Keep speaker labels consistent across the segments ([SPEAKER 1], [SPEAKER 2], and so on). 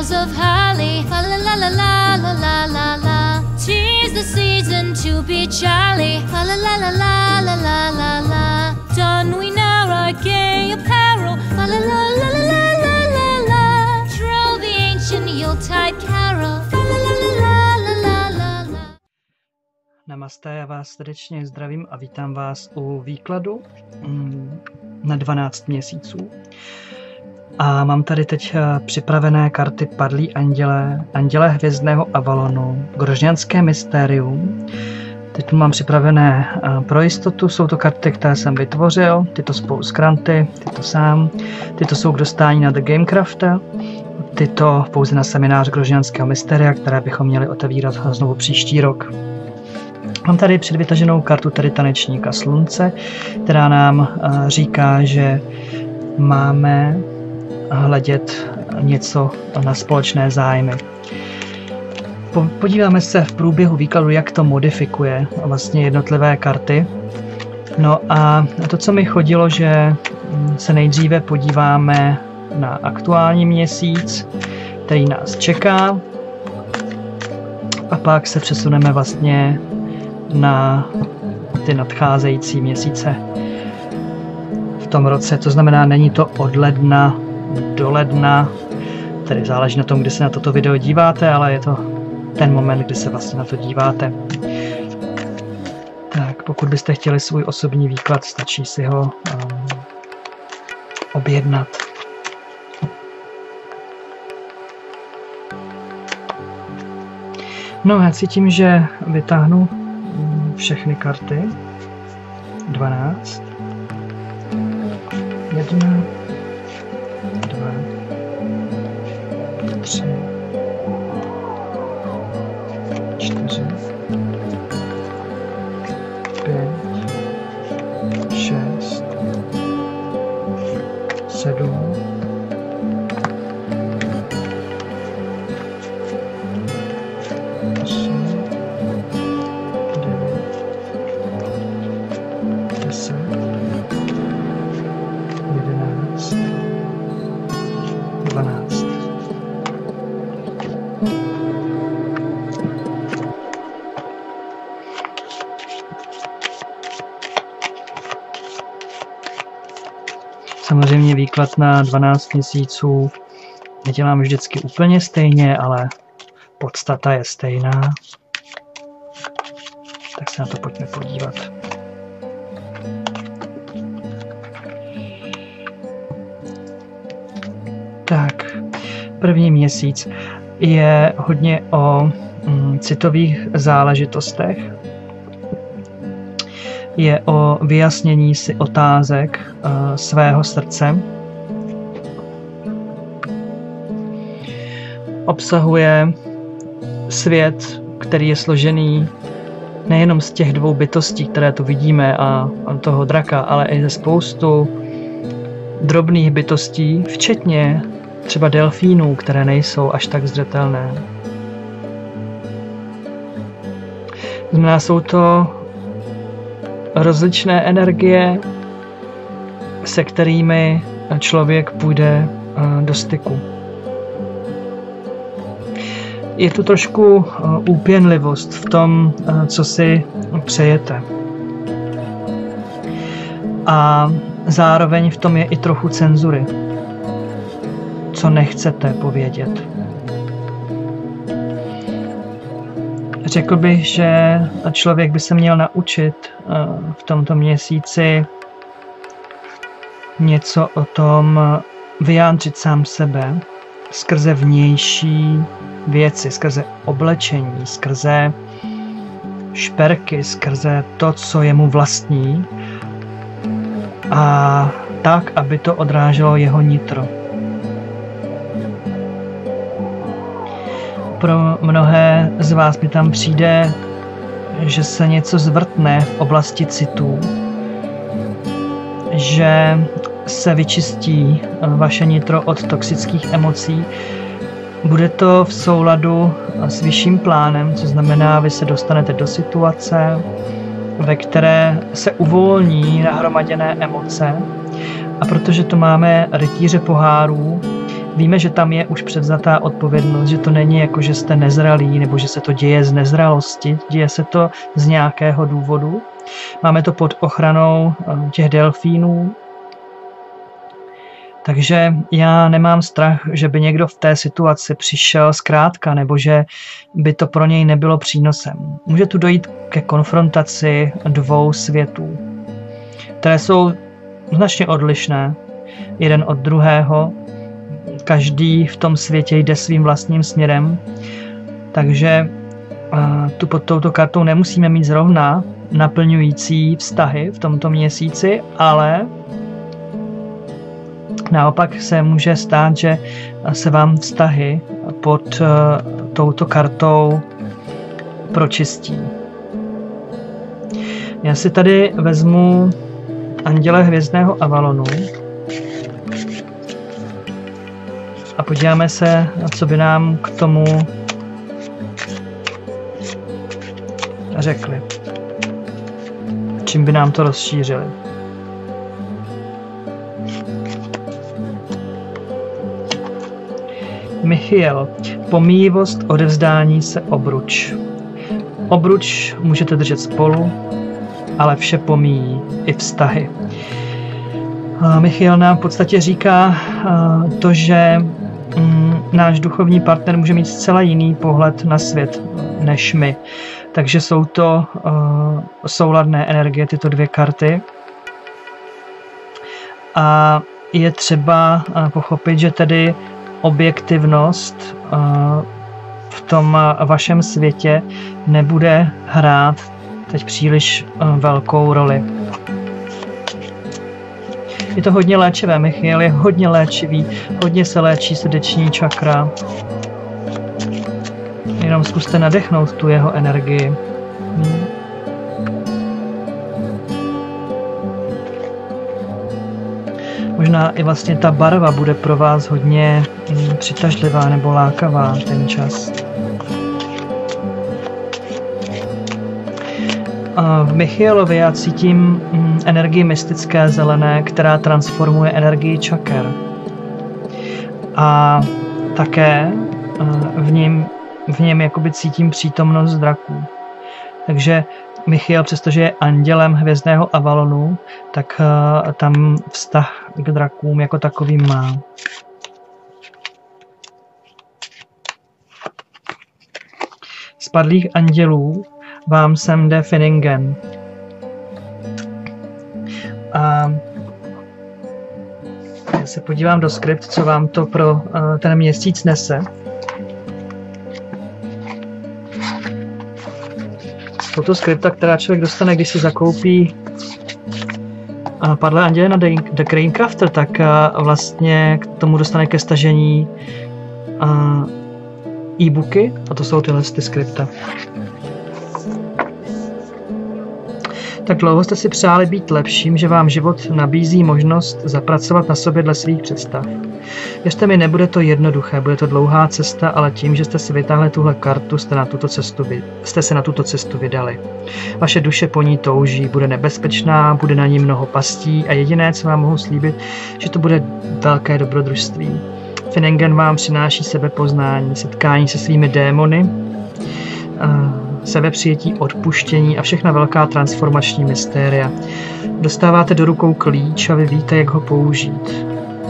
[SPEAKER 1] boughs of holly. Fa la la la la la la la la. 'Tis the season to be jolly. Fa la la la la la la la la. Don we now our gay apparel. Fa la la la la la la la la. Troll the ancient Yuletide carol. Fa la la la la la la la.
[SPEAKER 2] Namaste, já vás srdečně zdravím a vítám vás u výkladu na 12 měsíců. A mám tady teď připravené karty Padlí anděle hvězdného Avalonu, Grožňanské mystérium. Teď tu mám připravené pro jistotu, jsou to karty, které jsem vytvořil, tyto spolu s Kranty, tyto sám, tyto jsou k dostání na The Gamecrafta, tyto pouze na seminář Grožňanského mystéria, které bychom měli otevírat znovu příští rok. Mám tady předvytaženou kartu tedy Tanečníka slunce, která nám říká, že máme hledět něco na společné zájmy. Podíváme se v průběhu výkladu, jak to modifikuje vlastně jednotlivé karty. No a to, co mi chodilo, že se nejdříve podíváme na aktuální měsíc, který nás čeká, a pak se přesuneme vlastně na ty nadcházející měsíce v tom roce. To znamená, není to od ledna do ledna, tedy záleží na tom, kdy se na toto video díváte, ale je to ten moment, kdy se vlastně na to díváte. Tak, pokud byste chtěli svůj osobní výklad, stačí si ho objednat. No, já cítím, že vytáhnu všechny karty. 12. 1, 2, 3, 4, 5, 6, 7, 8, 10, 11, 12. Samozřejmě výklad na 12 měsíců nedělám vždycky úplně stejně, ale podstata je stejná. Tak se na to pojďme podívat. Tak, první měsíc je hodně o citových záležitostech. Je o vyjasnění si otázek svého srdce. Obsahuje svět, který je složený nejenom z těch dvou bytostí, které tu vidíme, a toho draka, ale i ze spoustu drobných bytostí, včetně třeba delfínů, které nejsou až tak zřetelné. Znamená, jsou to rozličné energie, se kterými člověk půjde do styku. Je tu trošku úpěnlivost v tom, co si přejete. A zároveň v tom je i trochu cenzury, co nechcete povědět. Řekl bych, že člověk by se měl naučit v tomto měsíci něco o tom vyjádřit sám sebe skrze vnější věci, skrze oblečení, skrze šperky, skrze to, co je mu vlastní, a tak, aby to odráželo jeho nitro. Pro mnohé z vás mi tam přijde, že se něco zvrtne v oblasti citů, že se vyčistí vaše nitro od toxických emocí. Bude to v souladu s vyšším plánem, co znamená, vy se dostanete do situace, ve které se uvolní nahromaděné emoce. A protože tu máme rytíře pohárů, víme, že tam je už převzatá odpovědnost, že to není jako, že jste nezralí, nebo že se to děje z nezralosti, děje se to z nějakého důvodu. Máme to pod ochranou těch delfínů, takže já nemám strach, že by někdo v té situaci přišel zkrátka, nebo že by to pro něj nebylo přínosem. Může tu dojít ke konfrontaci dvou světů, které jsou značně odlišné, jeden od druhého. Každý v tom světě jde svým vlastním směrem, takže tu pod touto kartou nemusíme mít zrovna naplňující vztahy v tomto měsíci, ale naopak se může stát, že se vám vztahy pod touto kartou pročistí. Já si tady vezmu Anděle hvězdného Avalonu a podíváme se, co by nám k tomu řekli. Čím by nám to rozšířili. Michiel, pomíjivost, odevzdání se, obruč. Obruč můžete držet spolu, ale vše pomíjí, i vztahy. Michiel nám v podstatě říká to, že náš duchovní partner může mít zcela jiný pohled na svět než my. Takže jsou to souladné energie, tyto dvě karty. A je třeba pochopit, že tedy objektivnost v tom vašem světě nebude hrát teď příliš velkou roli. Je to hodně léčivé, Michiel je hodně léčivý, hodně se léčí srdeční čakra. Jenom zkuste nadechnout tu jeho energii. Možná i vlastně ta barva bude pro vás hodně přitažlivá nebo lákavá ten čas. V Michielovi já cítím energii mystické zelené, která transformuje energii čaker. A také v něm jakoby cítím přítomnost draků. Takže Michiel, přestože je andělem hvězdného Avalonu, tak tam vztah k drakům jako takovým má. Z padlých andělů vám sem jde Finningen. A já se podívám do skript, co vám to pro ten měsíc nese. Jsou to skripta, která člověk dostane, když si zakoupí padlé anděle na The Cranecrafter, tak vlastně k tomu dostane ke stažení e-booky, a to jsou tyhle skripta. Tak dlouho jste si přáli být lepším, že vám život nabízí možnost zapracovat na sobě dle svých představ. Věřte mi, nebude to jednoduché, bude to dlouhá cesta, ale tím, že jste si vytáhli tuhle kartu, jste se na tuto cestu vydali. Vaše duše po ní touží, bude nebezpečná, bude na ní mnoho pastí a jediné, co vám mohu slíbit, že to bude velké dobrodružství. Finningen vám přináší sebepoznání, setkání se svými démony, sebepřijetí, odpuštění a všechna velká transformační mystéria. Dostáváte do rukou klíč a vy víte, jak ho použít.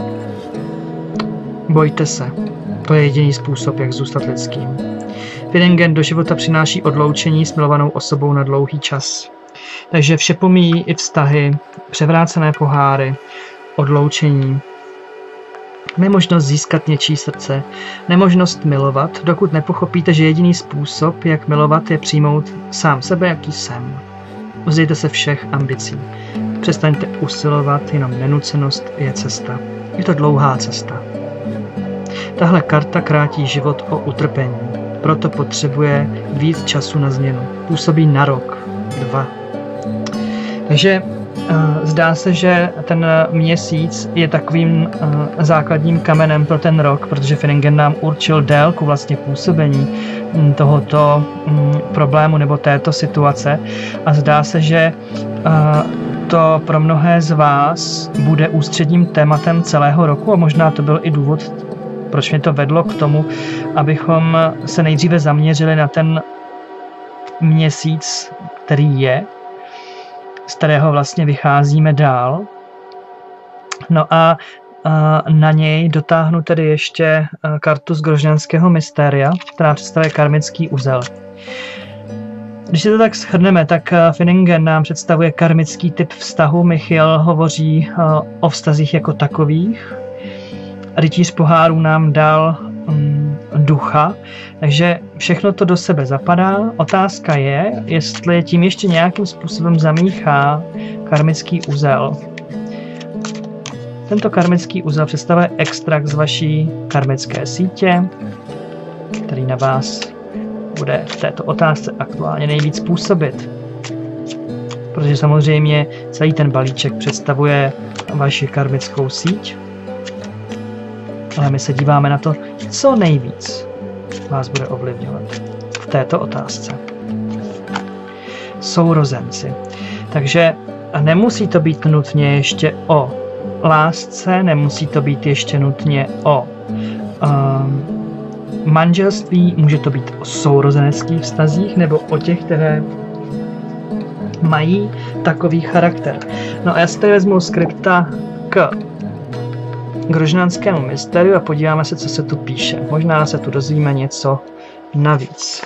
[SPEAKER 2] Bojte se. To je jediný způsob, jak zůstat lidským. Finningen do života přináší odloučení s milovanou osobou na dlouhý čas. Takže vše pomíjí i vztahy, převrácené poháry, odloučení. Nemožnost získat něčí srdce, nemožnost milovat, dokud nepochopíte, že jediný způsob, jak milovat, je přijmout sám sebe, jaký jsem. Vzdejte se všech ambicí. Přestaňte usilovat, jenom nenucenost je cesta. Je to dlouhá cesta. Tahle karta krátí život o utrpení, proto potřebuje víc času na změnu. Působí na rok, 2. Takže zdá se, že ten měsíc je takovým základním kamenem pro ten rok, protože Finningen nám určil délku vlastně působení tohoto problému nebo této situace a zdá se, že to pro mnohé z vás bude ústředním tématem celého roku a možná to byl i důvod Proč mě to vedlo k tomu, abychom se nejdříve zaměřili na ten měsíc, který je, z kterého vlastně vycházíme dál. No a na něj dotáhnu tedy ještě kartu z Grožňanského mystéria, která představuje karmický uzel. Když si to tak shrneme, tak Finningen nám představuje karmický typ vztahu, Michiel hovoří o vztazích jako takových, Rytíř pohárů nám dal ducha, takže všechno to do sebe zapadá. Otázka je, jestli tím ještě nějakým způsobem zamíchá karmický uzel. Tento karmický uzel představuje extrakt z vaší karmické sítě, který na vás bude v této otázce aktuálně nejvíc působit. Protože samozřejmě celý ten balíček představuje vaši karmickou síť, ale my se díváme na to, co nejvíc vás bude ovlivňovat v této otázce. Sourozenci. Takže nemusí to být nutně ještě o lásce, nemusí to být ještě nutně o manželství, může to být o sourozeneckých vztazích nebo o těch, které mají takový charakter. No a já si tady vezmu skripta k Grožňanskému mystériu a podíváme se, co se tu píše. Možná se tu dozvíme něco navíc.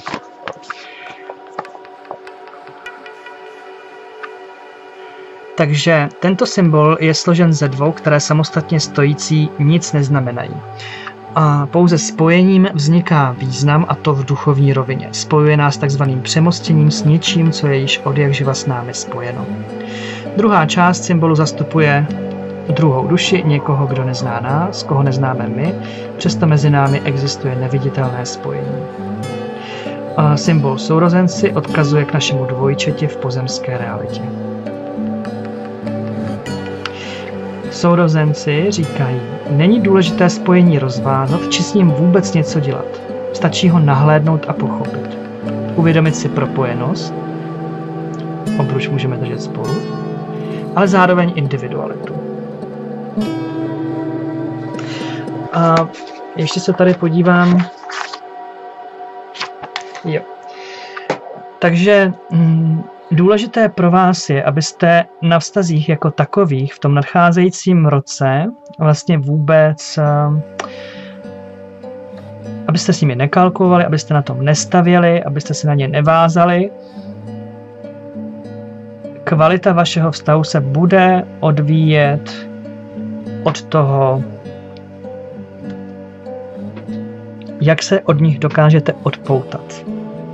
[SPEAKER 2] Takže tento symbol je složen ze dvou, které samostatně stojící nic neznamenají. A pouze spojením vzniká význam, a to v duchovní rovině. Spojuje nás takzvaným přemostěním s něčím, co je již odjakživa s námi spojeno. Druhá část symbolu zastupuje druhou duši, někoho, kdo nezná nás, koho neznáme my, přesto mezi námi existuje neviditelné spojení. A symbol sourozenci odkazuje k našemu dvojčeti v pozemské realitě. Sourozenci říkají, není důležité spojení rozvázat, či s ním vůbec něco dělat. Stačí ho nahlédnout a pochopit. Uvědomit si propojenost, obruč můžeme držet spolu, ale zároveň individualitu. A ještě se tady podívám. Jo. Takže důležité pro vás je, abyste na vztazích jako takových v tom nadcházejícím roce vlastně vůbec, abyste s nimi nekalkulovali, abyste na tom nestavěli, abyste se na ně nevázali. Kvalita vašeho vztahu se bude odvíjet od toho, jak se od nich dokážete odpoutat.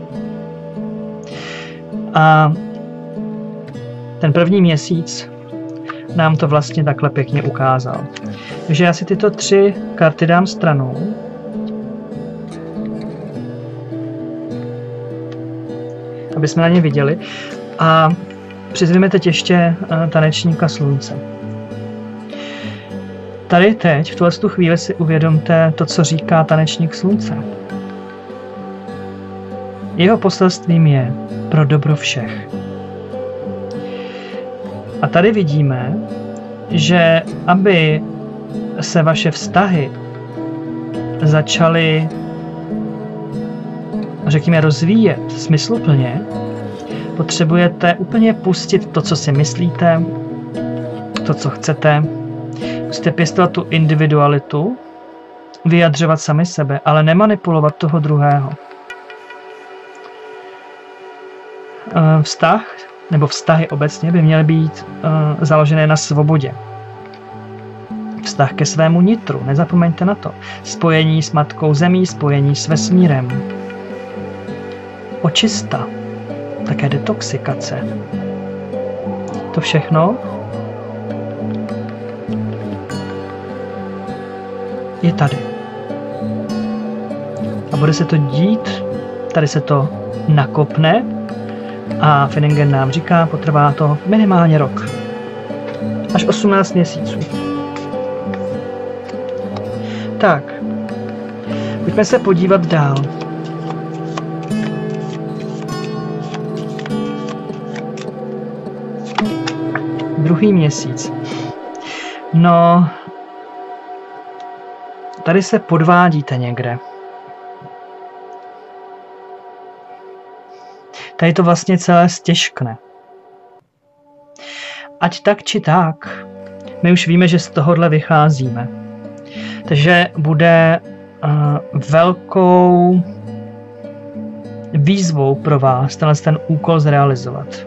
[SPEAKER 2] A ten první měsíc nám to vlastně takhle pěkně ukázal. Takže já si tyto 3 karty dám stranou. Aby jsme na ně viděli. A přizvěme teď ještě tanečníka slunce. Tady teď, v tuhle chvíli si uvědomte to, co říká tanečník slunce. Jeho poselstvím je pro dobro všech. A tady vidíme, že aby se vaše vztahy začaly, řekněme, rozvíjet smysluplně, potřebujete úplně pustit to, co si myslíte, to, co chcete. Musíte pěstovat tu individualitu, vyjadřovat sami sebe, ale nemanipulovat toho druhého. Vztah, nebo vztahy obecně by měly být založené na svobodě. Vztah ke svému nitru, nezapomeňte na to. Spojení s matkou zemí, spojení s vesmírem. Očista, také detoxikace. To všechno je tady. A bude se to dít, tady se to nakopne a Finningen nám říká, potrvá to minimálně rok. Až 18 měsíců. Tak, pojďme se podívat dál. Druhý měsíc. No, tady se podvádíte někde. Tady to vlastně celé stěžkne. Ať tak či tak, my už víme, že z tohohle vycházíme. Takže bude velkou výzvou pro vás ten úkol zrealizovat.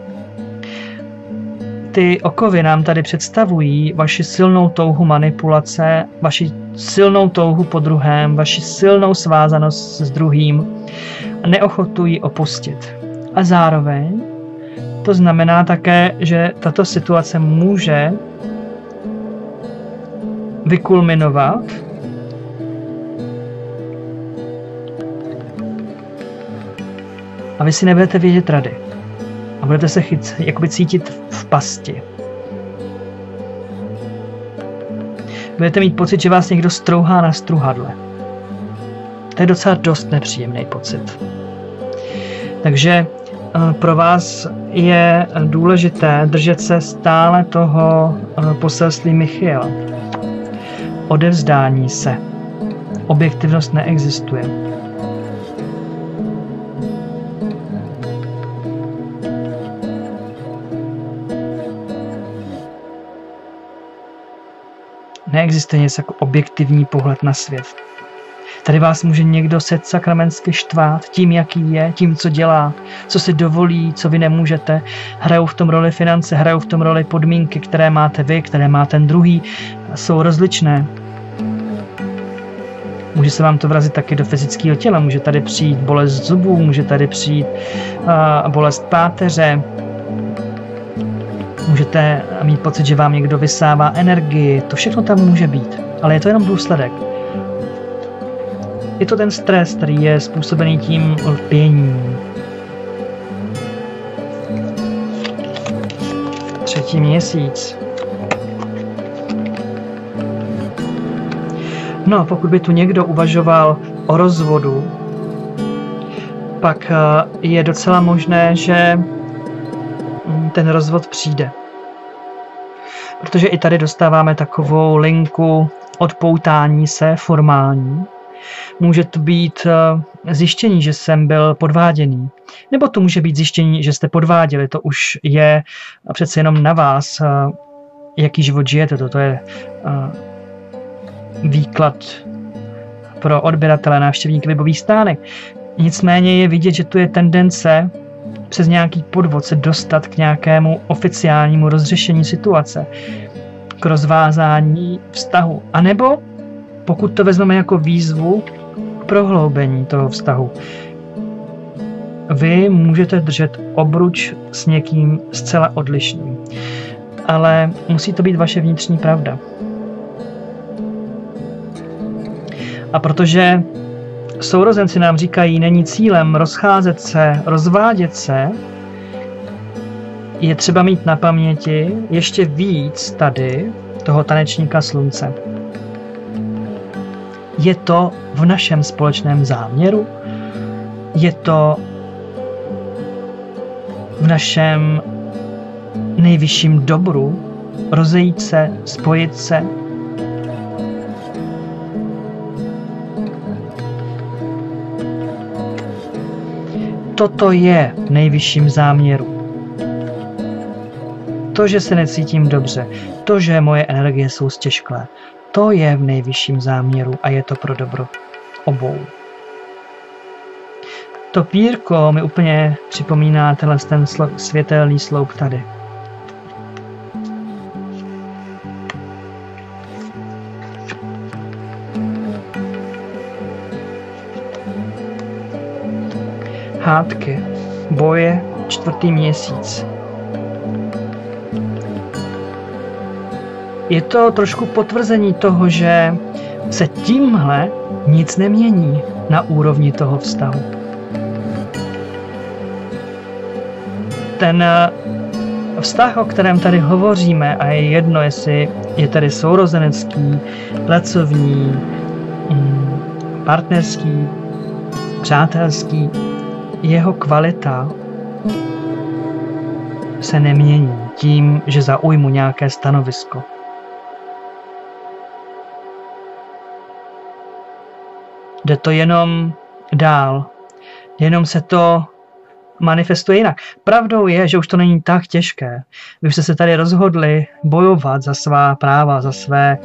[SPEAKER 2] Ty okovy nám tady představují vaši silnou touhu manipulace, vaši silnou touhu po druhém, vaši silnou svázanost s druhým a neochotu ji opustit. A zároveň to znamená také, že tato situace může vykulminovat a vy si nebudete vědět rady. A budete se jakoby cítit v pasti. Budete mít pocit, že vás někdo strouhá na struhadle. To je docela dost nepříjemný pocit. Takže pro vás je důležité držet se stále toho poselství Michiela. Odevzdání se. Objektivnost neexistuje. Neexistuje něco jako objektivní pohled na svět. Tady vás může někdo sakramentsky štvát tím, jaký je, tím, co dělá, co si dovolí, co vy nemůžete. Hrajou v tom roli finance, hrajou v tom roli podmínky, které máte vy, které má ten druhý. Jsou rozličné. Může se vám to vrazit taky do fyzického těla. Může tady přijít bolest zubů, může tady přijít bolest páteře. Můžete mít pocit, že vám někdo vysává energii. To všechno tam může být. Ale je to jenom důsledek. Je to ten stres, který je způsobený tím lpěním. 3. měsíc. No, pokud by tu někdo uvažoval o rozvodu, pak je docela možné, že ten rozvod přijde. Protože i tady dostáváme takovou linku odpoutání se formální. Může to být zjištění, že jsem byl podváděný. Nebo to může být zjištění, že jste podváděli. To už je přece jenom na vás, jaký život žijete. Toto je výklad pro odběratele, návštěvníky webových stránek. Nicméně je vidět, že tu je tendence přes nějaký podvod se dostat k nějakému oficiálnímu rozřešení situace, k rozvázání vztahu. A nebo, pokud to vezmeme jako výzvu, k prohloubení toho vztahu. Vy můžete držet obruč s někým zcela odlišným, ale musí to být vaše vnitřní pravda. A protože sourozenci nám říkají, není cílem rozcházet se, rozvádět se, je třeba mít na paměti ještě víc tady toho tanečníka slunce. Je to v našem společném záměru? Je to v našem nejvyšším dobru rozejít se, spojit se? Toto je v nejvyšším záměru. To, že se necítím dobře, to, že moje energie jsou stěžklé, to je v nejvyšším záměru a je to pro dobro obou. To pírko mi úplně připomíná ten světelný sloup tady. Hádky, boje, 4. měsíc. Je to trošku potvrzení toho, že se tímhle nic nemění na úrovni toho vztahu. Ten vztah, o kterém tady hovoříme, a je jedno, jestli je tady sourozenecký, pracovní, partnerský, přátelský, jeho kvalita se nemění tím, že zaujmu nějaké stanovisko. Jde to jenom dál. Jenom se to manifestuje jinak. Pravdou je, že už to není tak těžké. Vy jste se tady rozhodli bojovat za svá práva, za své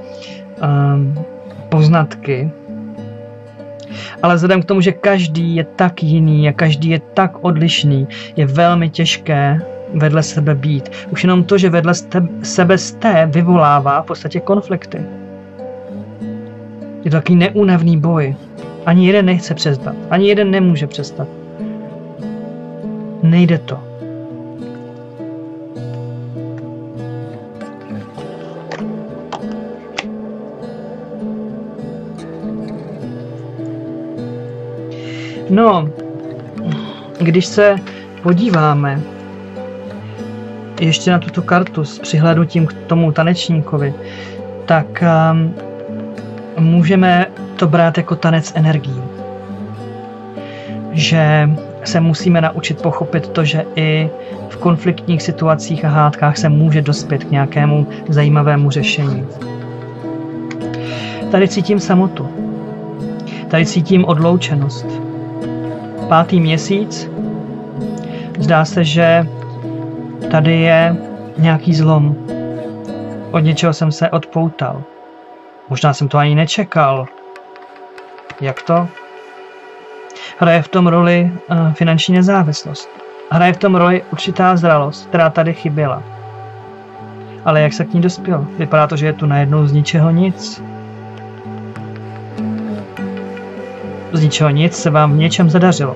[SPEAKER 2] poznatky. Ale vzhledem k tomu, že každý je tak jiný a každý je tak odlišný, je velmi těžké vedle sebe být. Už jenom to, že vedle sebe jste, vyvolává v podstatě konflikty. Je to takový neúnavný boj. Ani jeden nechce přestat. Ani jeden nemůže přestat. Nejde to. No, když se podíváme ještě na tuto kartu s přihlédnutím k tomu tanečníkovi, tak můžeme to brát jako tanec energií. Že se musíme naučit pochopit to, že i v konfliktních situacích a hádkách se může dospět k nějakému zajímavému řešení. Tady cítím samotu. Tady cítím odloučenost. 5. měsíc. Zdá se, že tady je nějaký zlom. Od něčeho jsem se odpoutal. Možná jsem to ani nečekal. Jak to? Hraje v tom roli finanční nezávislost. Hraje v tom roli určitá zralost, která tady chyběla. Ale jak se k ní dospěl? Vypadá to, že je tu najednou z ničeho nic. Z ničeho nic se vám v něčem zadařilo.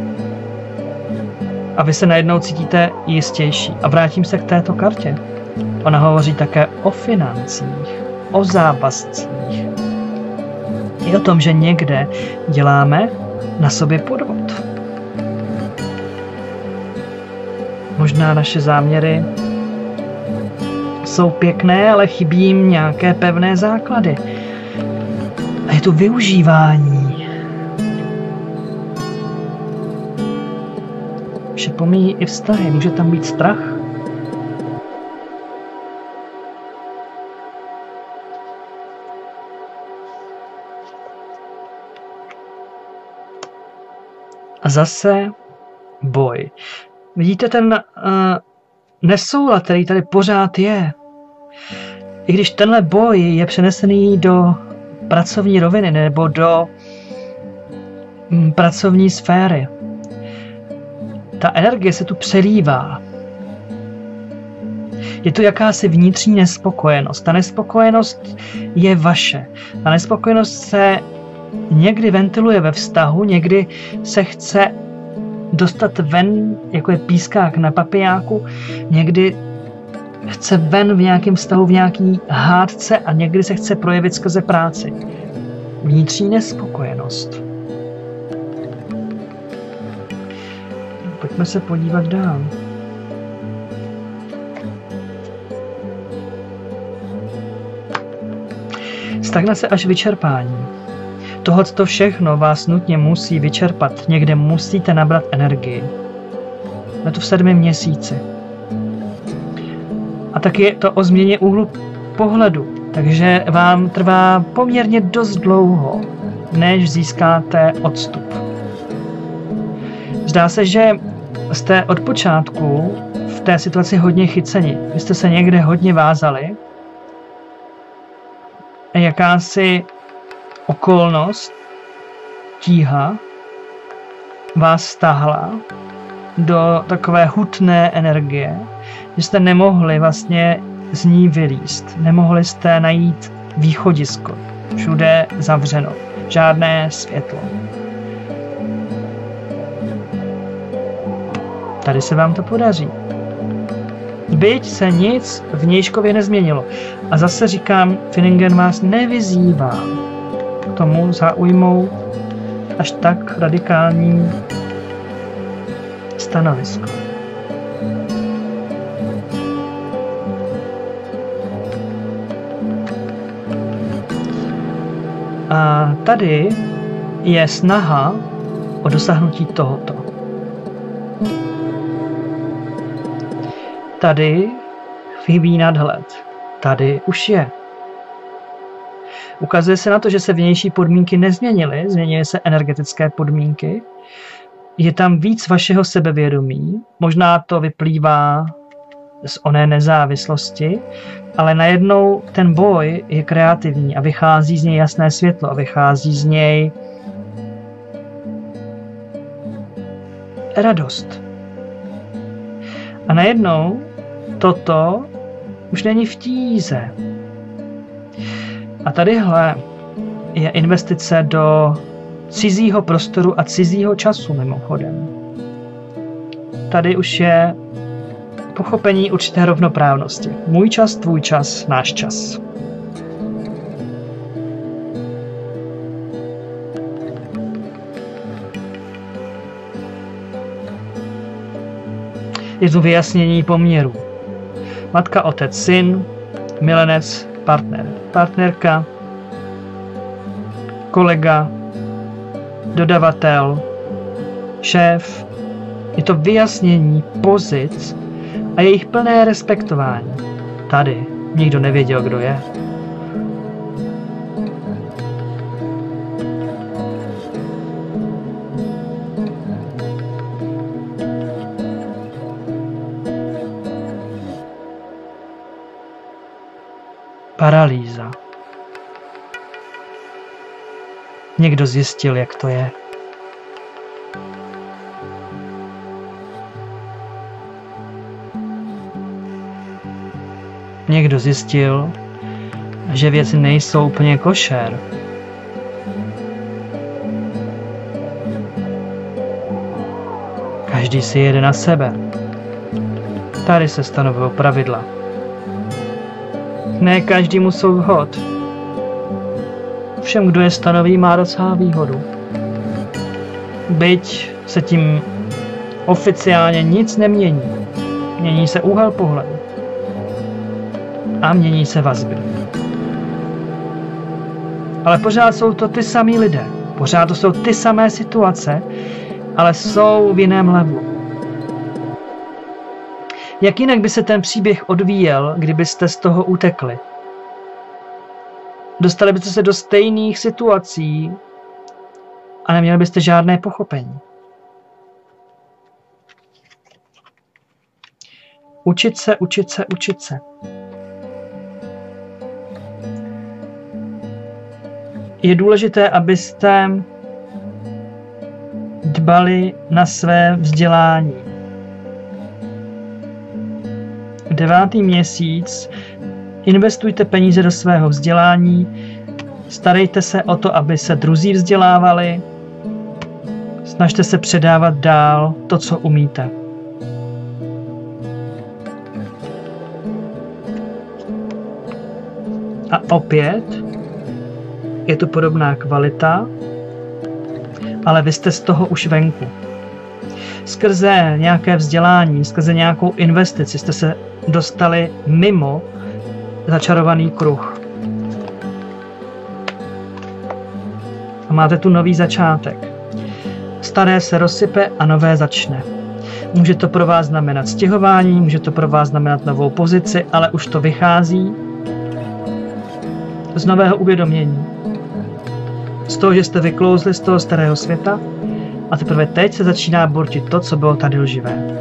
[SPEAKER 2] A vy se najednou cítíte jistější. A vrátím se k této kartě. Ona hovoří také o financích, o závazcích. I o tom, že někde děláme na sobě podvod. Možná naše záměry jsou pěkné, ale chybí jim nějaké pevné základy. A je tu využívání. Vše pomíjí i vztahy. Může tam být strach? A zase boj. Vidíte ten nesoulad, který tady pořád je. I když tenhle boj je přenesený do pracovní roviny nebo do pracovní sféry, ta energie se tu přelívá. Je to jakási vnitřní nespokojenost. Ta nespokojenost je vaše. Ta nespokojenost se někdy ventiluje ve vztahu, někdy se chce dostat ven, jako je pískák na papiňáku, někdy chce ven v nějakém vztahu, v nějaký hádce a někdy se chce projevit skrze práci. Vnitřní nespokojenost. Pojďme se podívat dál. Stagnace až vyčerpání. Tohoto všechno vás nutně musí vyčerpat. Někde musíte nabrat energii. Je to v 7. měsíci. A taky je to o změně úhlu pohledu. Takže vám trvá poměrně dost dlouho, než získáte odstup. Zdá se, že jste od počátku v té situaci hodně chyceni. Vy jste se někde hodně vázali. Jakási okolnost, tíha vás stáhla do takové hutné energie, že jste nemohli vlastně z ní vylízt. Nemohli jste najít východisko. Všude zavřeno. Žádné světlo. Tady se vám to podaří. Byť se nic v Nějškově nezměnilo. A zase říkám, Finningen vás nevyzývá k tomu zaujmout až tak radikální stanovisko. A tady je snaha o dosáhnutí tohoto. Tady chybí nadhled. Tady už je. Ukazuje se na to, že se vnější podmínky nezměnily, změnily se energetické podmínky. Je tam víc vašeho sebevědomí, možná to vyplývá z oné nezávislosti, ale najednou ten boj je kreativní a vychází z něj jasné světlo a vychází z něj radost. A najednou toto už není v tíze. A tadyhle je investice do cizího prostoru a cizího času mimochodem. Tady už je pochopení určité rovnoprávnosti. Můj čas, tvůj čas, náš čas. Je to vyjasnění poměrů. Matka, otec, syn, milenec, partner, partnerka, kolega, dodavatel, šéf. Je to vyjasnění pozic a jejich plné respektování. Tady nikdo nevěděl, kdo je. Paralýza. Někdo zjistil, jak to je. Někdo zjistil, že věci nejsou úplně košer. Každý si jede na sebe. Tady se stanovují pravidla. Ne každému jsou vhod. Všem, kdo je stanoví, má docela výhodu. Byť se tím oficiálně nic nemění. Mění se úhel pohledu. A mění se vazby. Ale pořád jsou to ty samí lidé. Pořád to jsou ty samé situace, ale jsou v jiném levelu. Jak jinak by se ten příběh odvíjel, kdybyste z toho utekli? Dostali byste se do stejných situací a neměli byste žádné pochopení. Učit se, učit se, učit se. Je důležité, abyste dbali na své vzdělání. 9. měsíc investujte peníze do svého vzdělání, starejte se o to, aby se druzí vzdělávali, snažte se předávat dál to, co umíte. A opět je tu podobná kvalita, ale vy jste z toho už venku. Skrze nějaké vzdělání, skrze nějakou investici jste se dostali mimo začarovaný kruh. A máte tu nový začátek. Staré se rozsype a nové začne. Může to pro vás znamenat stěhování, může to pro vás znamenat novou pozici, ale už to vychází z nového uvědomění. Z toho, že jste vyklouzli z toho starého světa a teprve teď se začíná bortit to, co bylo tady lživé.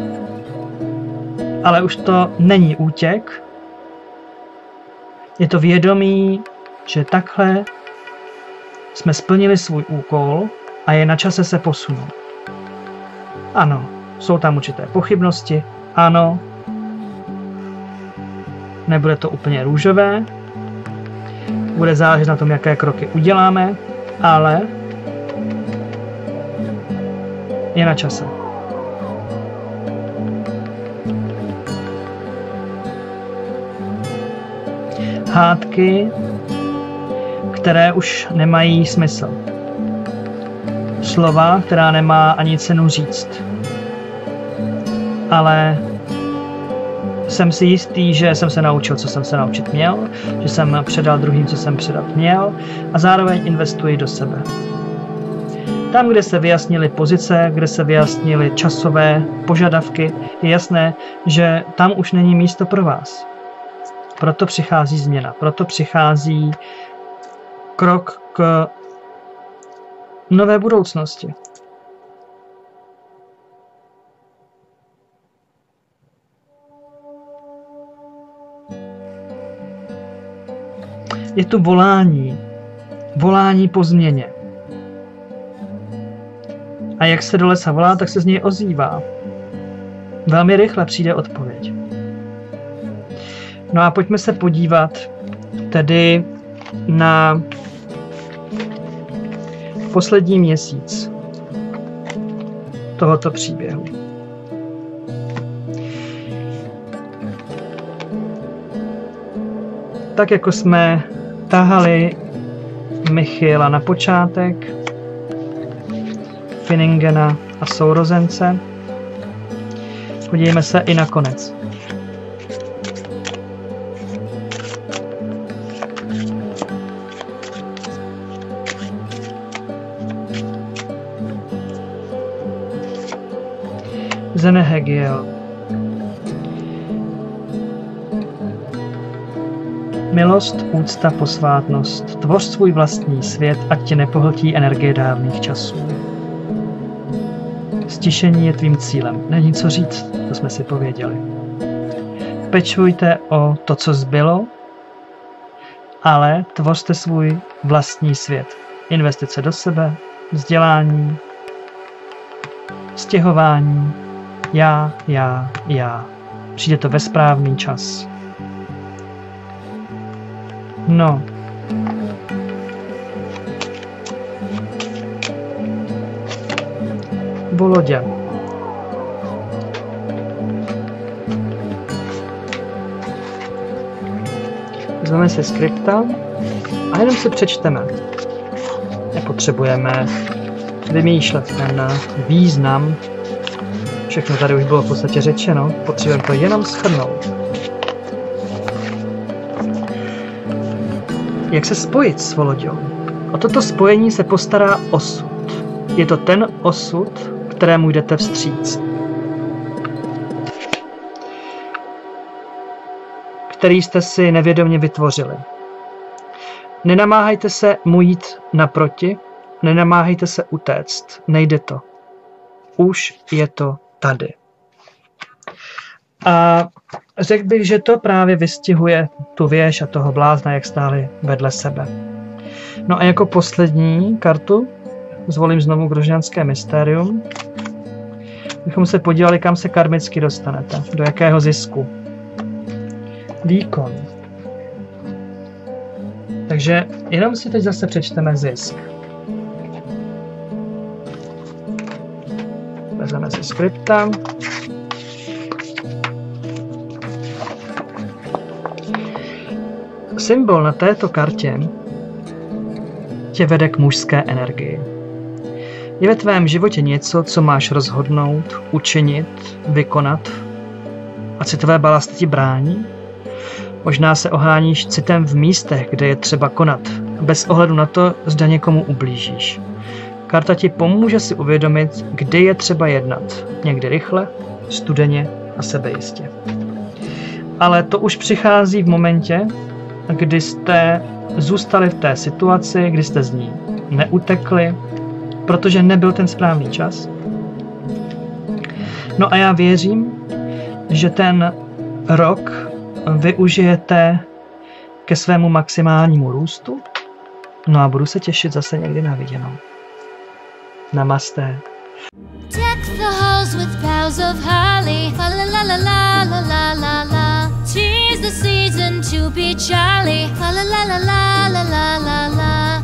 [SPEAKER 2] Ale už to není útěk, je to vědomí, že takhle jsme splnili svůj úkol a je na čase se posunout. Ano, jsou tam určité pochybnosti, ano, nebude to úplně růžové, bude záležet na tom, jaké kroky uděláme, ale je na čase. Hádky, které už nemají smysl. Slova, která nemá ani cenu říct. Ale jsem si jistý, že jsem se naučil, co jsem se naučit měl, že jsem předal druhým, co jsem předat měl a zároveň investuji do sebe. Tam, kde se vyjasnily pozice, kde se vyjasnily časové požadavky, je jasné, že tam už není místo pro vás. Proto přichází změna, proto přichází krok k nové budoucnosti. Je tu volání po změně. A jak se do lesa volá, tak se z něj ozývá. Velmi rychle přijde odpověď. No a pojďme se podívat tedy na poslední měsíc tohoto příběhu. Tak jako jsme tahali Michiela na počátek, Finningena a sourozence, podívejme se i na konec. Zenehegiel. Milost, úcta, posvátnost. Tvoř svůj vlastní svět, ať tě nepohltí energie dávných časů. Stišení je tvým cílem. Není co říct, to jsme si pověděli. Pečujte o to, co zbylo, ale tvořte svůj vlastní svět. Investice do sebe, vzdělání, stěhování, já. Přijde to ve správný čas. No. Volodě. Vezmeme si skripta a jenom si přečteme. Nepotřebujeme vymýšlet ten význam. Všechno tady už bylo v podstatě řečeno. Potřebujeme to jenom shrnout. Jak se spojit s Voloďou? O toto spojení se postará osud. Je to ten osud, kterému jdete vstříc. Který jste si nevědomě vytvořili. Nenamáhejte se mu jít naproti, nenamáhejte se utéct. Nejde to. Už je to tady. A řekl bych, že to právě vystihuje tu věž a toho blázna, jak stáli vedle sebe. No a jako poslední kartu zvolím znovu Grožňanské mystérium. Bychom se podívali, kam se karmicky dostanete. Do jakého zisku. Výkon. Takže jenom si teď zase přečteme zisk. Vezmeme si skripta. Symbol na této kartě tě vede k mužské energii. Je ve tvém životě něco, co máš rozhodnout, učinit, vykonat a citové balasty ti brání? Možná se oháníš citem v místech, kde je třeba konat, bez ohledu na to, zda někomu ublížíš. Karta ti pomůže si uvědomit, kdy je třeba jednat. Někdy rychle, studeně a sebejistě. Ale to už přichází v momentě, kdy jste zůstali v té situaci, kdy jste z ní neutekli, protože nebyl ten správný čas. No a já věřím, že ten rok využijete ke svému maximálnímu růstu. No a budu se těšit zase někdy na viděnou. Namaste.
[SPEAKER 1] Deck the halls with boughs of holly. Fa la la la la la la la la. 'Tis the season to be jolly. Fa la la la la la la la la.